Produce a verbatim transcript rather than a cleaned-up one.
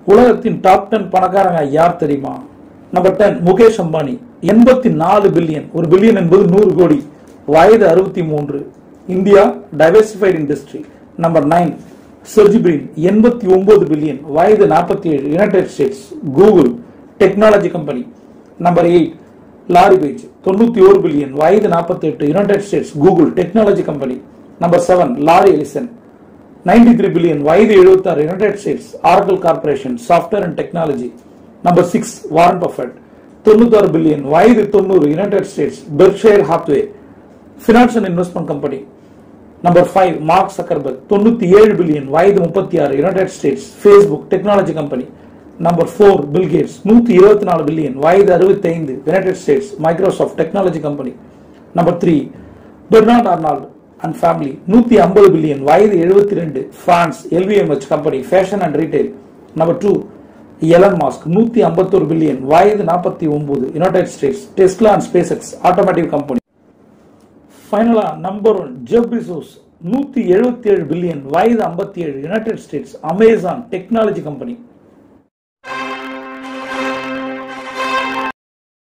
உலகத்தின் top ten பணக்காரங்க யார் தெரியுமா? நம்பர் டென் முகேஷ் அம்பானி, எண்பத்தி நாலு பில்லியன். ஒரு பில்லியன் என்பது நூறு கோடி. வயது அறுபத்தி மூன்று. India, diversified industry. Number nine Sergey Brin, எண்பத்தி ஒன்பது பில்லியன். வயது நாற்பத்தி ஏழு. United States. Google technology company. Number eight Larry Page, தொண்ணூத்தி ஒரு பில்லியன். வயது நாற்பத்தி எட்டு. United States. Google technology company. Number seven Larry Ellison, ninety three billion. வயது எழுபத்தி ஆறு. United States. Oracle corporation, software and technology. Number six Warren Buffett, தொண்ணூத்தி ஆறு பில்லியன். வயது தொண்ணூறு. United States. Berkshire Hathaway finance and investment company. Number five Mark Zuckerberg, தொண்ணூத்தி ஏழு billion. வயது முப்பத்தி ஆறு. United States. Facebook technology company. Number four Bill Gates, நூத்தி இருபத்தி நாலு பில்லியன். வயது அறுபத்தி ஐந்து. United States. Microsoft technology company. Number three Bernard Arnault and family, நூத்தி ஐம்பது பில்லியன். வயது எழுபத்தி ரெண்டு. France. LVMH company, fashion and retail. Number two Elon Musk, நூத்தி ஐம்பத்தொரு பில்லியன். வயது நாற்பத்தி ஒன்பது. United States. Tesla and space X automotive company. ஃபைனலா நம்பர் ஒன் ஜெஃப் பெசோஸ், நூத்தி எழுபத்தி ஏழு பில்லியன். வயது ஐம்பத்தி ஏழு. United States. Amazon technology company.